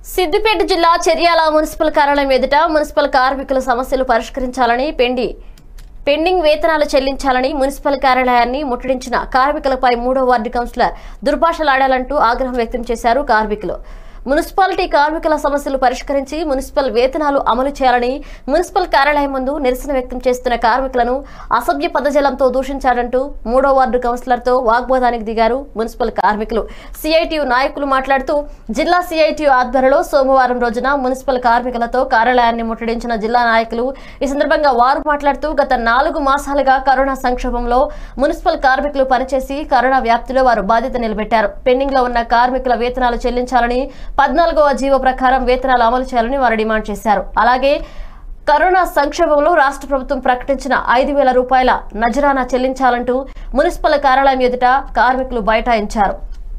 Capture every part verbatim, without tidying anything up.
సిద్దిపేట జిల్లా చెర్యాల మున్సిపల్ కార్యాలయం ఎదుట మున్సిపల్ కార్మికుల సమస్యలు పరిష్కరించాలని పెండి పెండింగ్ వేతనాలు చెల్లించాలని మున్సిపల్ కార్యాలయాన్ని ముట్టడించిన కార్మికులపై మూడో వార్డు కౌన్సిలర్ దుర్భాషలాడాలంటూ ఆగ్రహం వ్యక్తం చేశారు కార్మికులు. మున్సిపాలిటీ కార్మికుల సమస్యలు పరిష్కరించి మున్సిపల్ వేతనాలు అమలు చేయాలని మున్సిపల్ కార్యాలయం ముందు నిరసన వ్యక్తం చేస్తున్న కార్మికులను అసభ్య పదజాలంతో దూషించారంటూ మూడో వార్డు కౌన్సిలర్తో వాగ్వాదానికి దిగారు మున్సిపల్ కార్మికులు. సిఐటియు నాయకులు మాట్లాడుతూ జిల్లా సిఐటియు ఆధ్వర్యంలో సోమవారం రోజున మున్సిపల్ కార్మికులతో కార్యాలయాన్ని ముట్టడించిన జిల్లా నాయకులు. ఈ సందర్భంగా వారు మాట్లాడుతూ గత నాలుగు మాసాలుగా కరోనా సంక్షోభంలో మున్సిపల్ కార్మికులు పనిచేసి కరోనా వ్యాప్తిలో వారు బాధ్యత నిలబెట్టారు. పెండింగ్ లో ఉన్న కార్మికుల వేతనాలు చెల్లించాలని పద్నాలుగవ జీవో ప్రకారం వేతనాలు అమలు చేయాలని వారు డిమాండ్ చేశారు. అలాగే కరోనా సంక్షోభంలో రాష్ట్ర ప్రభుత్వం ప్రకటించిన ఐదు వేల రూపాయల నజరానా చెల్లించాలంటూ మున్సిపల్ కార్యాలయం ఎదుట కార్మికులు బైఠాయించారు.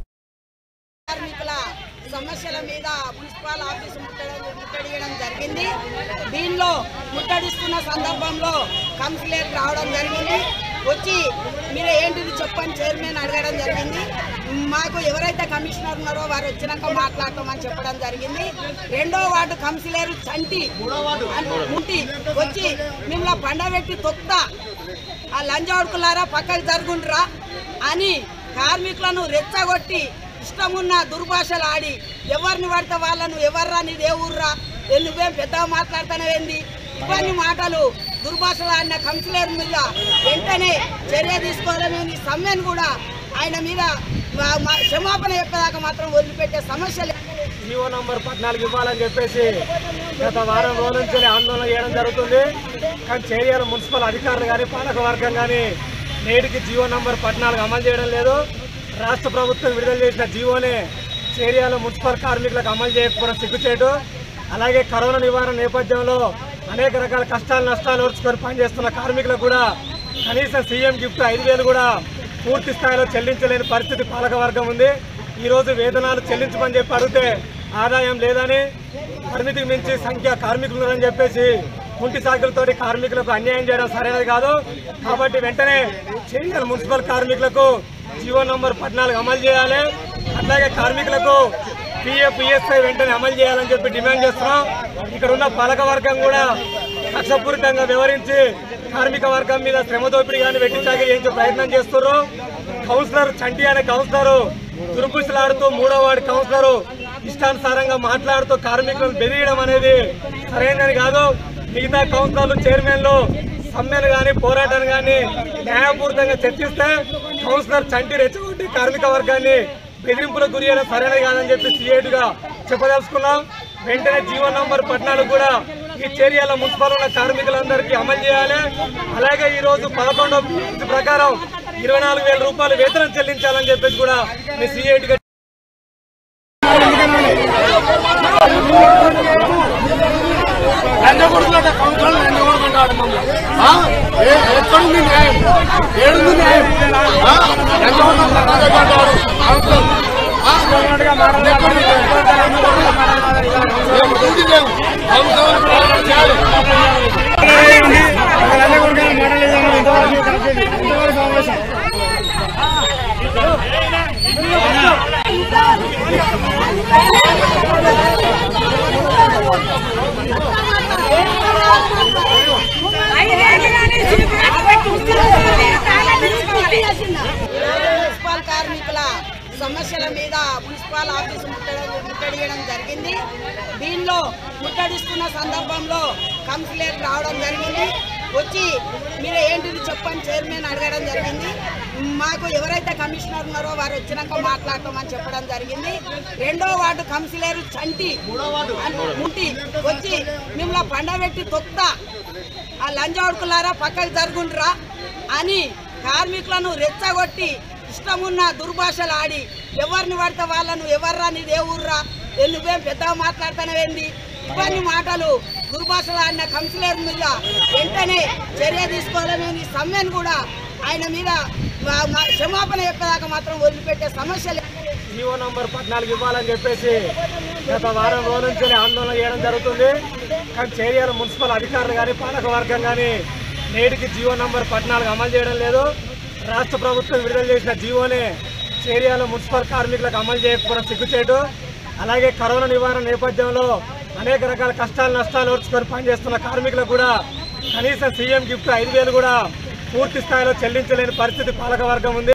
సమస్యల మీద మున్సిపల్ ఆఫీసు ముట్టడియడం జరిగింది. దీనిలో ముట్టడిస్తున్న సందర్భంలో కౌన్సిలర్ రావడం జరిగింది. వచ్చి మీరు ఏంటిది చెప్పని చైర్మన్ అడగడం జరిగింది. మాకు ఎవరైతే కమిషనర్ ఉన్నారో వారు వచ్చినాక మాట్లాడతామని చెప్పడం జరిగింది. రెండో వార్డు కౌన్సిలర్ చంటి ముట్టి వచ్చి మిమ్మల్ని పండబెట్టి తొక్త ఆ లంజాడుకులారా పక్కకు జరుగుండ్రా అని కార్మికులను రెచ్చగొట్టి ఇష్టమున్న దుర్భాషలు ఆడి ఎవరిని పడితే వాళ్ళను ఎవర్రా నీది ఏ ఊర్రా నువ్వేం పెద్దగా మాట్లాడుతానేంది ఇవన్నీ మాటలు దుర్భాషలు ఆడిన కౌన్సిలర్ మీద వెంటనే చర్య తీసుకోవాలని సమ్మెను కూడా ఆయన మీద క్షమాపణ చెప్పేదాకా మాత్రం వదిలిపెట్టే సమస్యలు. జీవో నంబర్ పద్నాలుగు ఇవ్వాలని చెప్పేసి గత వారం రోజుల నుంచి ఆందోళన చేయడం జరుగుతుంది. కానీ చేరియాల మున్సిపల్ అధికారులు కానీ పాలక వర్గం కానీ నేటికి జీవో నంబర్ పద్నాలుగు అమలు చేయడం లేదు. రాష్ట్ర ప్రభుత్వం విడుదల చేసిన జీవోనే చేరియాల మున్సిపల్ కార్మికులకు అమలు చేయకపోవడం సిగ్గుచేటు. అలాగే కరోనా నివారణ నేపథ్యంలో అనేక రకాల కష్టాలు నష్టాలు ఓర్చుకొని పనిచేస్తున్న కార్మికులకు కూడా కనీసం సీఎం గిఫ్ట్ ఐదు వేలు కూడా పూర్తి స్థాయిలో చెల్లించలేని పరిస్థితి పాలక వర్గం ఉంది. ఈరోజు వేతనాలు చెల్లించమని చెప్పి అడిగితే ఆదాయం లేదని, పరిమితికి మించి సంఖ్య కార్మికులు ఉన్నారని చెప్పేసి కుంటి సాకులతోటి కార్మికులకు అన్యాయం చేయడం సరైనది కాదు. కాబట్టి వెంటనే చేరియాల మున్సిపల్ కార్మికులకు జీవో నంబర్ పద్నాలుగు అమలు చేయాలి. అట్లాగే కార్మికులకు పిఎఫ్ పిఎస్ఐ వెంటనే అమలు చేయాలని చెప్పి డిమాండ్ చేస్తున్నాం. ఇక్కడ ఉన్న పాలక వర్గం కూడా కక్షపూరితంగా వివరించి కార్మిక వర్గం మీద శ్రమ దోపిడీ కానీ వెట్టి చాకరీ చేయించే ప్రయత్నం చేస్తున్నారు. కౌన్సిలర్ చంటి అనే కౌన్సిలర్ దుర్భుషలాడుతూ మూడో వార్డు కౌన్సిలర్ ఇష్టానుసారంగా మాట్లాడుతూ కార్మికులను బెదిరియడం అనేది సరైనది కాదు. మిగతా కౌన్సిలర్లు చైర్మన్లు సమ్మెను కానీ పోరాటాన్ని కానీ న్యాయపూరితంగా చర్చిస్తే కౌన్సిలర్ చంటి రెచ్చగొట్టి కార్మిక వర్గాన్ని బెదిరింపులకు గురి అయినా సరైనది కాదని చెప్పి సీఐటిగా చెప్పదలుచుకున్నాం. వెంటనే జీవో నంబర్ పద్నాలుగు కూడా ఈ చేరియాల మున్సిపల్ ఉన్న కార్మికులందరికీ అమలు చేయాలి. అలాగే ఈ రోజు పదకొండవ ప్రకారం ఇరవై నాలుగు వేల రూపాయలు వేతనం చెల్లించాలని చెప్పేసి కూడా మీ సీఐటిగా ఎక్కడుంది న్యాయం? ఏడుంది న్యాయం? మున్సిపల్ కార్మికుల సమస్యల మీద మున్సిపల్ ఆఫీసు ముట్టడియడం జరిగింది. దీనిలో ముట్టడిస్తున్న సందర్భంలో కౌన్సిలర్ రావడం జరిగింది. వచ్చి మీరు ఏంటిది చెప్పని చైర్మన్ అడగడం జరిగింది. మాకు ఎవరైతే కమిషనర్ ఉన్నారో వారు వచ్చినాక మాట్లాడతామని చెప్పడం జరిగింది. రెండో వార్డు కౌన్సిలర్ చంటి ముట్టి వచ్చి మిమ్మల్ని పండబెట్టి తొక్త ఆ లంజాడుకులారా పక్కకు జరుగుండ్రా అని కార్మికులను రెచ్చగొట్టి ఇష్టమున్న దుర్భాషలు ఆడి ఎవరిని పడితే వాళ్ళను ఎవర్రా నీది ఏ ఊర్రా నువ్వేం పెద్దగా మాట్లాడుతానేంది ఇవన్నీ మాటలు దుర్భాషలు ఆడిన కౌన్సిలర్ మీద వెంటనే చర్య తీసుకోవాలని సమ్మెను కూడా ఆయన మీద క్షమాపణ చెప్పేదాకా మాత్రం వదిలిపెట్టే సమస్యలు. జీవో నంబర్ పద్నాలుగు ఇవ్వాలని చెప్పేసి గత వారం రోజుల నుంచి ఆందోళన చేయడం జరుగుతుంది. కానీ చేరియాల మున్సిపల్ అధికారులు కానీ పాలక వర్గం కానీ నేటికి జీవో నంబర్ పద్నాలుగు అమలు చేయడం లేదు. రాష్ట్ర ప్రభుత్వం విడుదల చేసిన జీవోనే చేరియాల మున్సిపల్ కార్మికులకు అమలు చేయకపోవడం సిగ్గుచేటు. అలాగే కరోనా నివారణ నేపథ్యంలో అనేక రకాల కష్టాలు నష్టాలు ఓర్చుకొని పనిచేస్తున్న కార్మికులకు కూడా కనీసం సీఎం గిఫ్ట్ ఐదు వేలు కూడా పూర్తి స్థాయిలో చెల్లించలేని పరిస్థితి పాలకవర్గం ఉంది.